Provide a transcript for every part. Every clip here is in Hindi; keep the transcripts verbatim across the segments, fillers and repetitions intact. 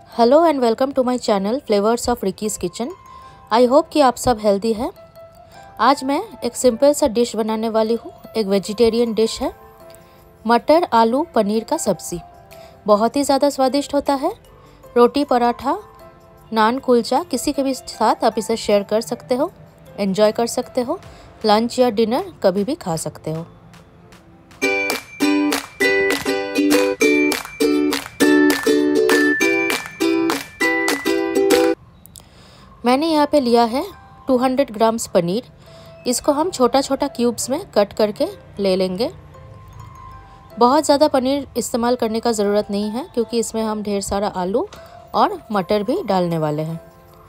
Hello and welcome to my channel flavours of Ricky's kitchen. I hope कि आप सब हेल्दी हैं। आज मैं एक सिंपल सा डिश बनाने वाली हूँ। एक वेजिटेरियन डिश है मटर आलू पनीर का सब्ज़ी। बहुत ही ज़्यादा स्वादिष्ट होता है। रोटी पराठा नान कुलचा किसी के भी साथ आप इसे शेयर कर सकते हो, एंजॉय कर सकते हो। लंच या डिनर कभी भी खा सकते हो। मैंने यहाँ पे लिया है दो सौ ग्राम्स पनीर। इसको हम छोटा छोटा क्यूब्स में कट करके ले लेंगे। बहुत ज़्यादा पनीर इस्तेमाल करने का ज़रूरत नहीं है क्योंकि इसमें हम ढेर सारा आलू और मटर भी डालने वाले हैं।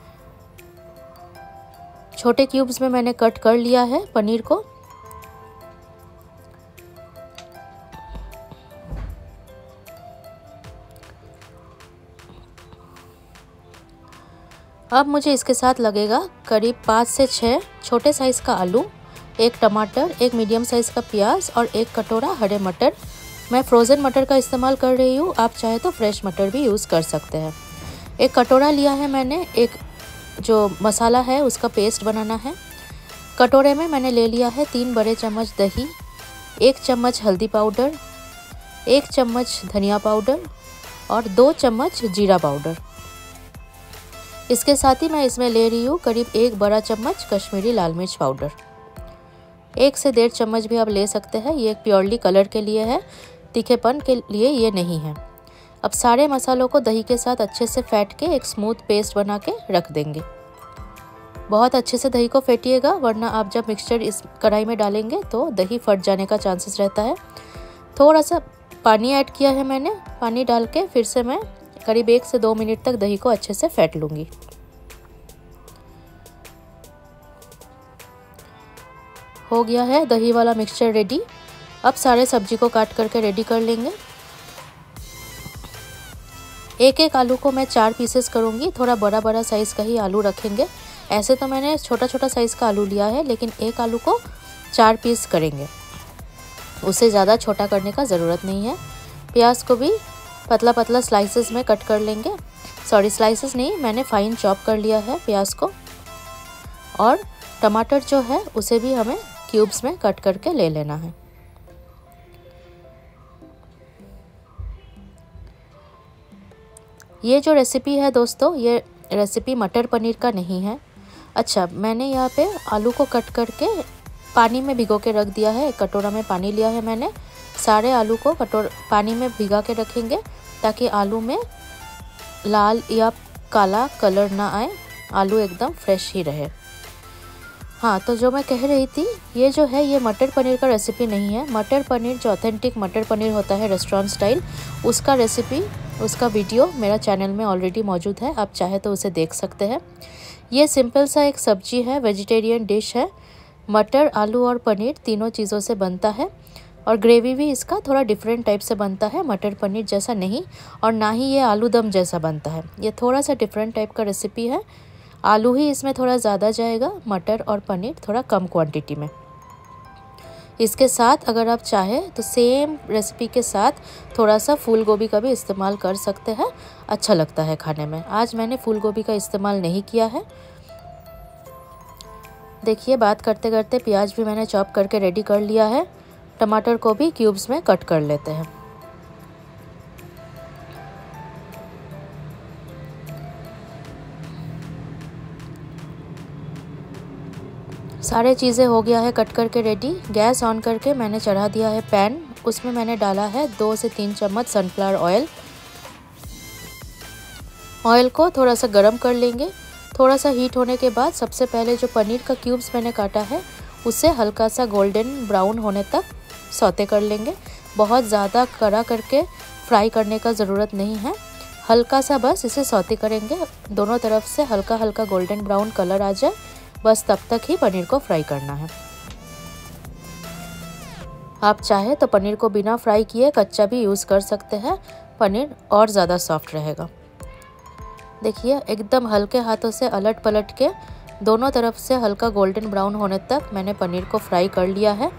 छोटे क्यूब्स में मैंने कट कर लिया है पनीर को। अब मुझे इसके साथ लगेगा करीब पाँच से छः छोटे साइज़ का आलू, एक टमाटर, एक मीडियम साइज़ का प्याज और एक कटोरा हरे मटर। मैं फ्रोज़न मटर का इस्तेमाल कर रही हूँ, आप चाहे तो फ्रेश मटर भी यूज़ कर सकते हैं। एक कटोरा लिया है मैंने, एक जो मसाला है उसका पेस्ट बनाना है। कटोरे में मैंने ले लिया है तीन बड़े चम्मच दही, एक चम्मच हल्दी पाउडर, एक चम्मच धनिया पाउडर और दो चम्मच जीरा पाउडर। इसके साथ ही मैं इसमें ले रही हूँ करीब एक बड़ा चम्मच कश्मीरी लाल मिर्च पाउडर। एक से डेढ़ चम्मच भी आप ले सकते हैं। ये प्योरली कलर के लिए है, तीखेपन के लिए ये नहीं है। अब सारे मसालों को दही के साथ अच्छे से फेंट के एक स्मूथ पेस्ट बना के रख देंगे। बहुत अच्छे से दही को फेंटिएगा, वरना आप जब मिक्सचर इस कढ़ाई में डालेंगे तो दही फट जाने का चांसेस रहता है। थोड़ा सा पानी ऐड किया है मैंने। पानी डाल के फिर से मैं करीब एक से दो मिनट तक दही को अच्छे से फेंट लूँगी। हो गया है दही वाला मिक्सचर रेडी। अब सारे सब्जी को काट करके रेडी कर लेंगे। एक एक आलू को मैं चार पीसेस करूँगी। थोड़ा बड़ा बड़ा साइज़ का ही आलू रखेंगे। ऐसे तो मैंने छोटा छोटा साइज़ का आलू लिया है, लेकिन एक आलू को चार पीस करेंगे। उसे ज़्यादा छोटा करने का ज़रूरत नहीं है। प्याज को भी पतला पतला स्लाइसेस में कट कर लेंगे। सॉरी, स्लाइसेस नहीं, मैंने फाइन चॉप कर लिया है प्याज को। और टमाटर जो है उसे भी हमें क्यूब्स में कट करके ले लेना है। ये जो रेसिपी है दोस्तों, ये रेसिपी मटर पनीर का नहीं है। अच्छा, मैंने यहाँ पे आलू को कट करके पानी में भिगो के रख दिया है। एक कटोरा में पानी लिया है मैंने। सारे आलू को कटोर पानी में भिगा के रखेंगे ताकि आलू में लाल या काला कलर ना आए, आलू एकदम फ्रेश ही रहे। हाँ, तो जो मैं कह रही थी, ये जो है ये मटर पनीर का रेसिपी नहीं है। मटर पनीर जो ऑथेंटिक मटर पनीर होता है रेस्टोरेंट स्टाइल, उसका रेसिपी, उसका वीडियो मेरा चैनल में ऑलरेडी मौजूद है। आप चाहे तो उसे देख सकते हैं। ये सिंपल सा एक सब्जी है, वेजिटेरियन डिश है। मटर आलू और पनीर तीनों चीज़ों से बनता है और ग्रेवी भी इसका थोड़ा डिफरेंट टाइप से बनता है। मटर पनीर जैसा नहीं, और ना ही ये आलू दम जैसा बनता है। ये थोड़ा सा डिफरेंट टाइप का रेसिपी है। आलू ही इसमें थोड़ा ज़्यादा जाएगा, मटर और पनीर थोड़ा कम क्वांटिटी में। इसके साथ अगर आप चाहें तो सेम रेसिपी के साथ थोड़ा सा फूल गोभी का भी इस्तेमाल कर सकते हैं। अच्छा लगता है खाने में। आज मैंने फूल गोभी का इस्तेमाल नहीं किया है। देखिए, बात करते करते प्याज भी मैंने चॉप करके रेडी कर लिया है। टमाटर को भी क्यूब्स में कट कर लेते हैं। सारे चीज़ें हो गया है कट करके रेडी। गैस ऑन करके मैंने चढ़ा दिया है पैन। उसमें मैंने डाला है दो से तीन चम्मच सनफ्लावर ऑयल। ऑयल को थोड़ा सा गरम कर लेंगे। थोड़ा सा हीट होने के बाद सबसे पहले जो पनीर का क्यूब्स मैंने काटा है उसे हल्का सा गोल्डन ब्राउन होने तक सौते कर लेंगे। बहुत ज़्यादा कड़ा करके फ्राई करने का ज़रूरत नहीं है। हल्का सा बस इसे सौते करेंगे। दोनों तरफ से हल्का हल्का गोल्डन ब्राउन कलर आ जाए, बस तब तक ही पनीर को फ्राई करना है। आप चाहे तो पनीर को बिना फ्राई किए कच्चा भी यूज़ कर सकते हैं। पनीर और ज़्यादा सॉफ्ट रहेगा। देखिए, एकदम हल्के हाथों से अलट पलट के दोनों तरफ से हल्का गोल्डन ब्राउन होने तक मैंने पनीर को फ्राई कर लिया है।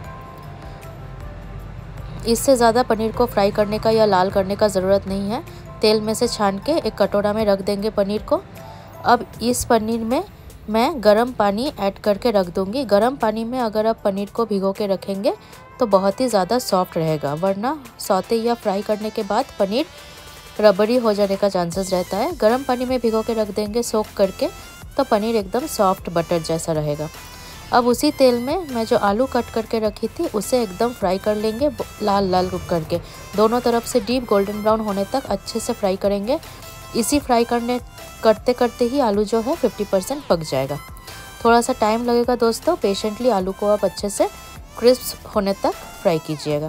इससे ज़्यादा पनीर को फ्राई करने का या लाल करने का ज़रूरत नहीं है। तेल में से छान के एक कटोरा में रख देंगे पनीर को। अब इस पनीर में मैं गरम पानी ऐड करके रख दूँगी। गरम पानी में अगर आप पनीर को भिगो के रखेंगे तो बहुत ही ज़्यादा सॉफ्ट रहेगा, वरना सौते या फ्राई करने के बाद पनीर रबड़ी हो जाने का चांसेस रहता है। गरम पानी में भिगो के रख देंगे सोक करके, तो पनीर एकदम सॉफ्ट बटर जैसा रहेगा। अब उसी तेल में मैं जो आलू कट करके रखी थी उसे एकदम फ्राई कर लेंगे, लाल लाल करके दोनों तरफ से डीप गोल्डन ब्राउन होने तक अच्छे से फ्राई करेंगे। इसी फ्राई करने करते करते ही आलू जो है पचास परसेंट पक जाएगा। थोड़ा सा टाइम लगेगा दोस्तों, पेशेंटली आलू को आप अच्छे से क्रिस्प होने तक फ्राई कीजिएगा।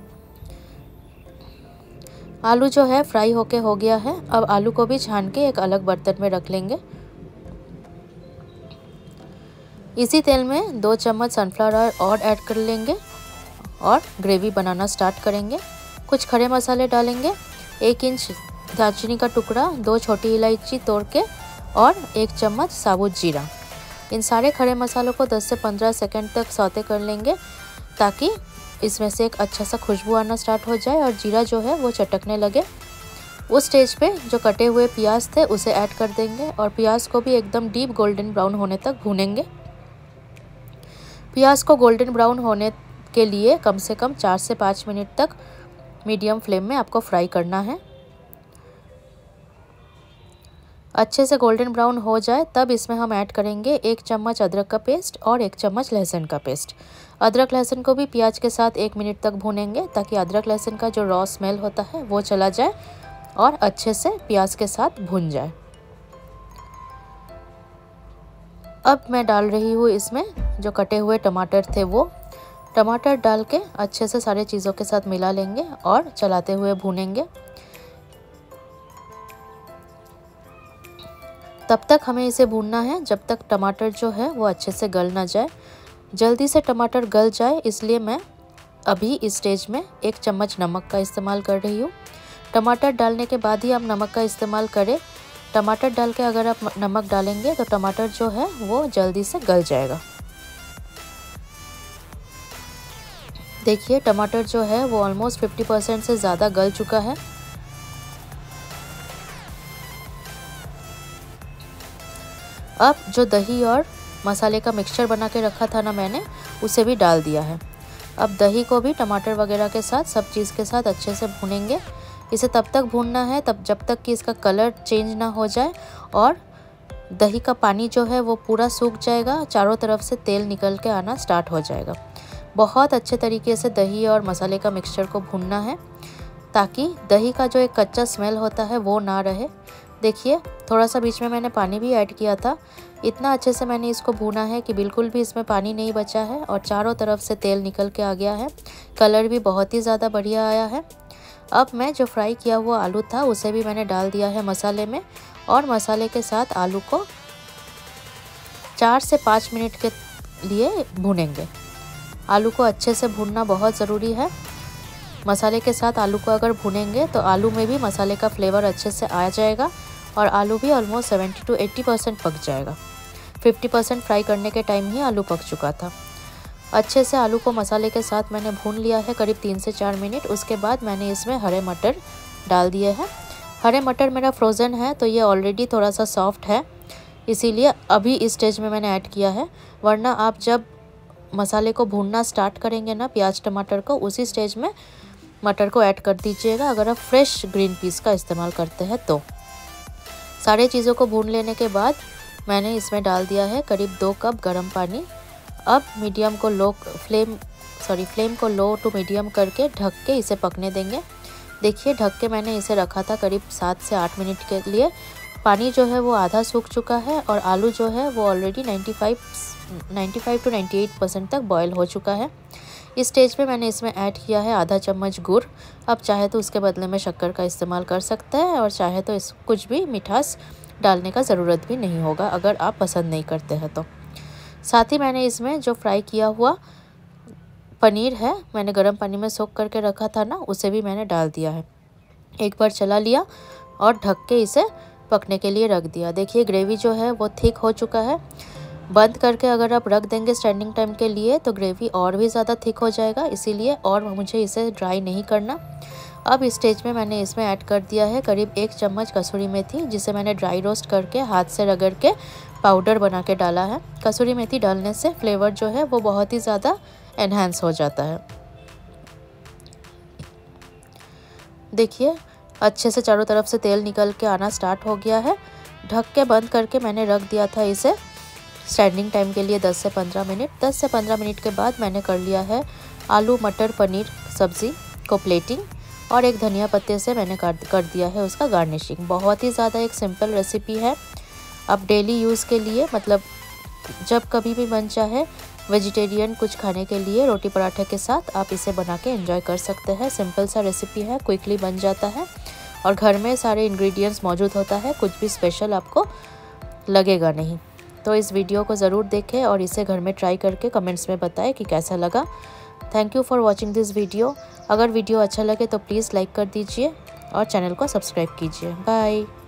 आलू जो है फ्राई होके हो गया है। अब आलू को भी छान के एक अलग बर्तन में रख लेंगे। इसी तेल में दो चम्मच सनफ्लावर ऑयल और ऐड कर लेंगे और ग्रेवी बनाना स्टार्ट करेंगे। कुछ खड़े मसाले डालेंगे, एक इंच दालचीनी का टुकड़ा, दो छोटी इलायची तोड़ के और एक चम्मच साबुत जीरा। इन सारे खड़े मसालों को दस से पंद्रह सेकंड तक सौते कर लेंगे ताकि इसमें से एक अच्छा सा खुशबू आना स्टार्ट हो जाए और जीरा जो है वो चटकने लगे। उस स्टेज पे जो कटे हुए प्याज थे उसे ऐड कर देंगे और प्याज को भी एकदम डीप गोल्डन ब्राउन होने तक भूनेंगे। प्याज को गोल्डन ब्राउन होने के लिए कम से कम चार से पाँच मिनट तक मीडियम फ्लेम में आपको फ्राई करना है। अच्छे से गोल्डन ब्राउन हो जाए तब इसमें हम ऐड करेंगे एक चम्मच अदरक का पेस्ट और एक चम्मच लहसुन का पेस्ट। अदरक लहसुन को भी प्याज के साथ एक मिनट तक भूनेंगे ताकि अदरक लहसुन का जो रॉ स्मेल होता है वो चला जाए और अच्छे से प्याज के साथ भून जाए। अब मैं डाल रही हूँ इसमें जो कटे हुए टमाटर थे वो। टमाटर डाल के अच्छे से सारे चीज़ों के साथ मिला लेंगे और चलाते हुए भूनेंगे। तब तक हमें इसे भूनना है जब तक टमाटर जो है वो अच्छे से गल ना जाए। जल्दी से टमाटर गल जाए इसलिए मैं अभी इस स्टेज में एक चम्मच नमक का इस्तेमाल कर रही हूँ। टमाटर डालने के बाद ही आप नमक का इस्तेमाल करें। टमाटर डाल के अगर आप नमक डालेंगे तो टमाटर जो है वो जल्दी से गल जाएगा। देखिए टमाटर जो है वो ऑलमोस्ट पचास परसेंट से ज़्यादा गल चुका है। अब जो दही और मसाले का मिक्सचर बना के रखा था ना मैंने, उसे भी डाल दिया है। अब दही को भी टमाटर वगैरह के साथ सब चीज़ के साथ अच्छे से भूनेंगे। इसे तब तक भूनना है तब जब तक कि इसका कलर चेंज ना हो जाए और दही का पानी जो है वो पूरा सूख जाएगा, चारों तरफ से तेल निकल के आना स्टार्ट हो जाएगा। बहुत अच्छे तरीके से दही और मसाले का मिक्सचर को भूनना है ताकि दही का जो एक कच्चा स्मेल होता है वो ना रहे। देखिए थोड़ा सा बीच में मैंने पानी भी ऐड किया था। इतना अच्छे से मैंने इसको भूना है कि बिल्कुल भी इसमें पानी नहीं बचा है और चारों तरफ से तेल निकल के आ गया है। कलर भी बहुत ही ज़्यादा बढ़िया आया है। अब मैं जो फ्राई किया हुआ आलू था उसे भी मैंने डाल दिया है मसाले में और मसाले के साथ आलू को चार से पाँच मिनट के लिए भूनेंगे। आलू को अच्छे से भूनना बहुत ज़रूरी है। मसाले के साथ आलू को अगर भूनेंगे तो आलू में भी मसाले का फ्लेवर अच्छे से आ जाएगा और आलू भी almost seventy two eighty percent पक जाएगा। फिफ्टी परसेंट फ्राई करने के टाइम ही आलू पक चुका था। अच्छे से आलू को मसाले के साथ मैंने भून लिया है करीब तीन से चार मिनट। उसके बाद मैंने इसमें हरे मटर डाल दिए हैं। हरे मटर मेरा फ्रोज़न है तो ये ऑलरेडी थोड़ा सा सॉफ्ट है, इसीलिए अभी इस स्टेज में मैंने ऐड किया है। वरना आप जब मसाले को भूनना स्टार्ट करेंगे ना प्याज टमाटर को, उसी स्टेज में मटर को ऐड कर दीजिएगा अगर आप फ्रेश ग्रीन पीस का इस्तेमाल करते हैं तो। सारे चीज़ों को भून लेने के बाद मैंने इसमें डाल दिया है करीब दो कप गर्म पानी। अब मीडियम को लो फ्लेम सॉरी फ्लेम को लो टू मीडियम करके ढक के इसे पकने देंगे। देखिए ढक के मैंने इसे रखा था करीब सात से आठ मिनट के लिए। पानी जो है वो आधा सूख चुका है और आलू जो है वो ऑलरेडी पचानवे टू अट्ठानवे परसेंट तक बॉयल हो चुका है। इस स्टेज पे मैंने इसमें ऐड किया है आधा चम्मच गुड़। अब चाहे तो उसके बदले में शक्कर का इस्तेमाल कर सकते हैं और चाहे तो इस कुछ भी मिठास डालने का ज़रूरत भी नहीं होगा अगर आप पसंद नहीं करते हैं तो। साथ ही मैंने इसमें जो फ्राई किया हुआ पनीर है मैंने गर्म पानी में सोख करके रखा था ना, उसे भी मैंने डाल दिया है। एक बार चला लिया और ढक के इसे पकने के लिए रख दिया। देखिए ग्रेवी जो है वो थिक हो चुका है। बंद करके अगर आप रख देंगे स्टैंडिंग टाइम के लिए तो ग्रेवी और भी ज़्यादा थिक हो जाएगा, इसीलिए और मुझे इसे ड्राई नहीं करना। अब इस स्टेज में मैंने इसमें ऐड कर दिया है करीब एक चम्मच कसूरी मेथी, जिसे मैंने ड्राई रोस्ट करके हाथ से रगड़ के पाउडर बना के डाला है। कसूरी मेथी डालने से फ्लेवर जो है वो बहुत ही ज़्यादा एनहांस हो जाता है। देखिए अच्छे से चारों तरफ से तेल निकल के आना स्टार्ट हो गया है। ढक के बंद करके मैंने रख दिया था इसे स्टैंडिंग टाइम के लिए दस से पंद्रह मिनट। दस से पंद्रह मिनट के बाद मैंने कर लिया है आलू मटर पनीर सब्ज़ी को प्लेटिंग, और एक धनिया पत्ते से मैंने कर कर दिया है उसका गार्निशिंग। बहुत ही ज़्यादा एक सिंपल रेसिपी है। अब डेली यूज़ के लिए, मतलब जब कभी भी मन चाहे वेजिटेरियन कुछ खाने के लिए रोटी पराठे के साथ आप इसे बना के एंजॉय कर सकते हैं। सिंपल सा रेसिपी है, क्विकली बन जाता है और घर में सारे इंग्रेडिएंट्स मौजूद होता है, कुछ भी स्पेशल आपको लगेगा नहीं। तो इस वीडियो को ज़रूर देखें और इसे घर में ट्राई करके कमेंट्स में बताएं कि कैसा लगा। Thank you for watching this video. अगर वीडियो अच्छा लगे तो प्लीज़ लाइक कर दीजिए और चैनल को सब्सक्राइब कीजिए। बाय।